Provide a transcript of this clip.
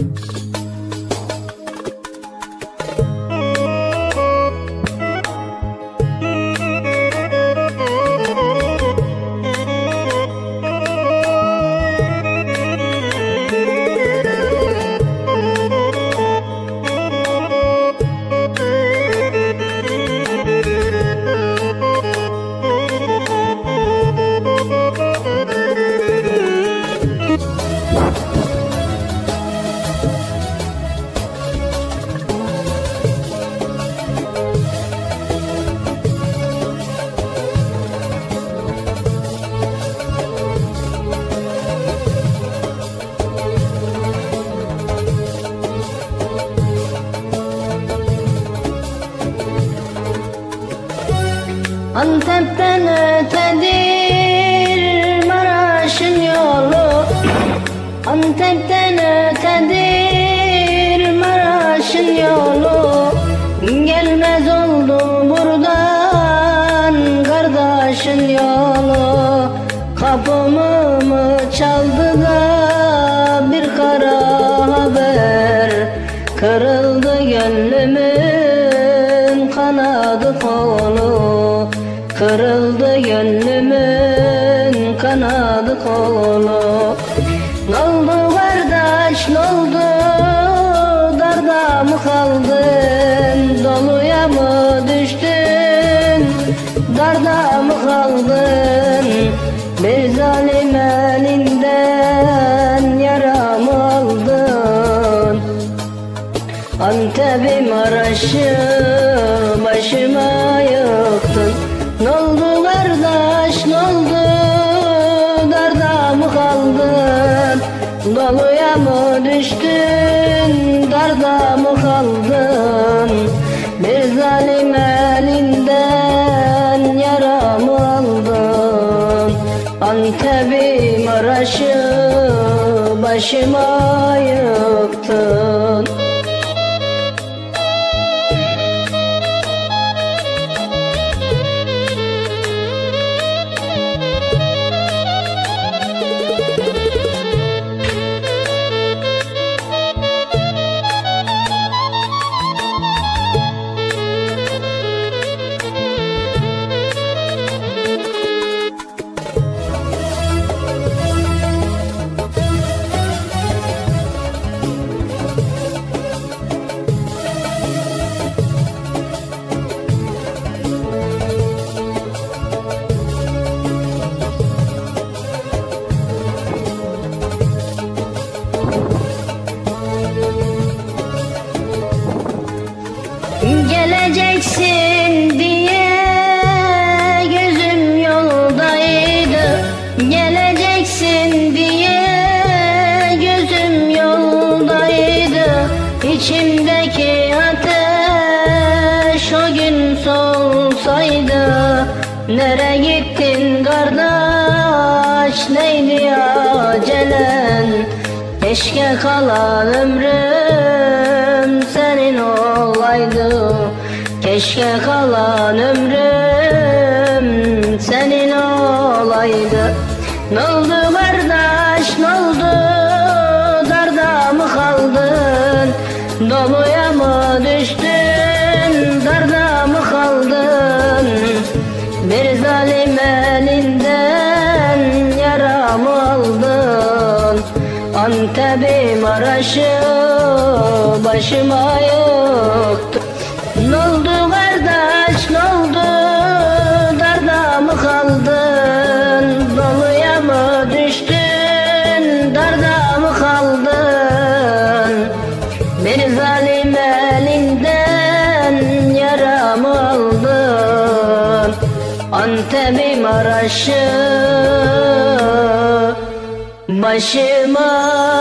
Antep'ten ötedir Maraş'ın yolu, Antep'ten ötedir Maraş'ın yolu. Gelmez oldu buradan kardeşin yolu. Kapımı mı çaldı da bir kara haber, kırıldı gönlümün kanadı kolu. Kırıldı gönlümün kanadı kolu. N'oldu kardeş n'oldu, darda mı kaldın, doluya mı düştün, darda mı kaldın? Bir zalim elinden yara mı aldın? Antep'im Maraş'ı başıma yıktın. N'oldu kardeş n'oldu, darda mı kaldın, doluya mı düştün, darda mı kaldın? Bir zalim elinden yara mı aldın? Antep'im Maraş'ı başıma yıktın. Geleceksin diye gözüm yoldaydı, geleceksin diye gözüm yoldaydı. İçimdeki ateş o gün solsaydı. Nere gittin kardeş, neydi acelen? Keşke kalan ömrüm senin olaydı, keşke kalan ömrüm senin olaydı. N'oldu kardeş n'oldu, darda mı kaldın, doluya mı düştün, darda mı kaldın? Bir zalim elinden yara mı aldın? Antep'im Maraş'ı başıma yıktı. N'oldu kardeş n'oldu, darda mı kaldın, doluya mı düştün, darda mı kaldın? Bir zalim elinden yara mı aldın? Antep'im Maraş'ı başıma